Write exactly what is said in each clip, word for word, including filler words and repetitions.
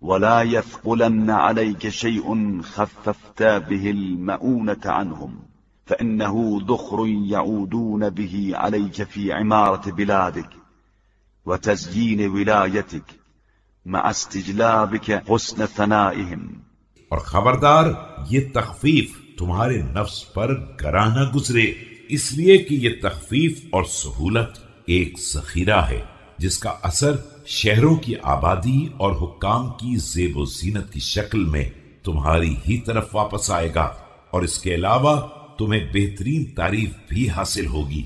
ولا يثقلن عليك شيء خففت به المؤونة عنهم فإنه ذخر يعودون به عليك في عمارة بلادك وتزيين ولايتك مع استجلابك حسن ثنائهم. اور خبردار یہ تخفیف تمہارے نفس پر گراں نہ گزرے، اس لیے کہ یہ تخفیف اور سہولت ایک ذخیرہ ہے جس کا اثر شہروں کی آبادی اور حکام کی زیب و زینت کی شکل میں تمہاری ہی طرف واپس آئے گا، اور اس کے علاوہ تمہیں بہترین تعریف بھی حاصل ہوگی۔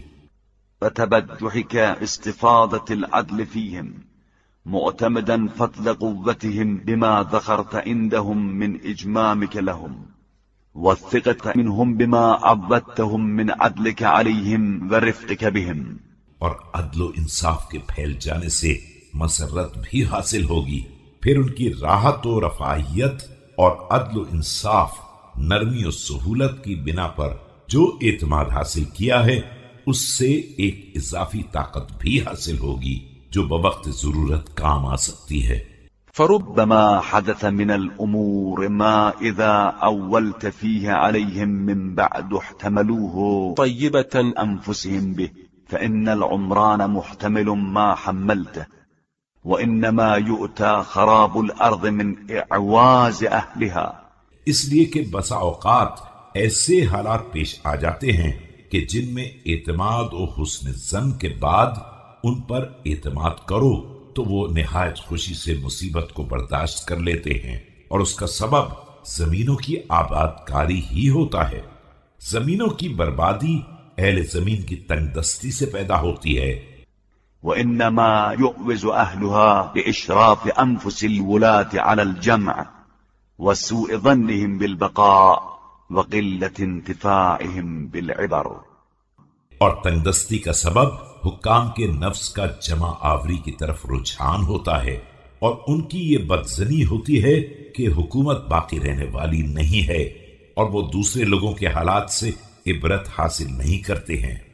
وتبجحك استفاضة العدل فيهم معتمدا فضل قوتهم بما ذخرت عندهم من إجمامك لهم والثقة منهم بما عودتهم من عدلك عليهم ورفقك بهم، اور عدل و انصاف کے پھیل جانے سے مسرت بھی حاصل ہوگی، پھر ان کی راحت و رفاہیت اور عدل و انصاف، نرمی و سہولت کی بنا پر جو اعتماد حاصل کیا ہے اس سے ایک اضافی طاقت بھی حاصل ہوگی جو بوقت ضرورت کام آ سکتی ہے۔ فربما حدث من الأمور ما إذا أولت فيه عليهم من بعد احتملوه طيبة أنفسهم به فإن العمران محتمل ما حملته وإنما يؤتى خراب الأرض من إعواز أهلها۔ اس لیے کہ بسا اوقات ایسے حالات پیش آ جاتے ہیں کہ جن میں اعتماد و حسن ظن کے بعد ان پر اعتماد کرو تو وہ نہایت خوشی سے مصیبت کو برداشت کر لیتے ہیں، اور اس کا سبب زمینوں کی آباد کاری ہی ہوتا ہے۔ زمینوں کی بربادی اہل زمین کی تنگ دستی سے پیدا ہوتی ہے۔ وإنما يؤوز أهلها بإشراف أنفس الولاة على الجمع وسوء ظنهم بالبقاء وقلة انتفاعهم بالعبر، اور تنگ دستی کا سبب حکام کے نفس کا جمع آوری کی طرف رجحان ہوتا ہے، اور ان کی یہ بدظنی ہوتی ہے کہ حکومت باقی رہنے والی نہیں ہے، اور وہ دوسرے لوگوں کے حالات سے عبرت حاصل نہیں کرتے ہیں۔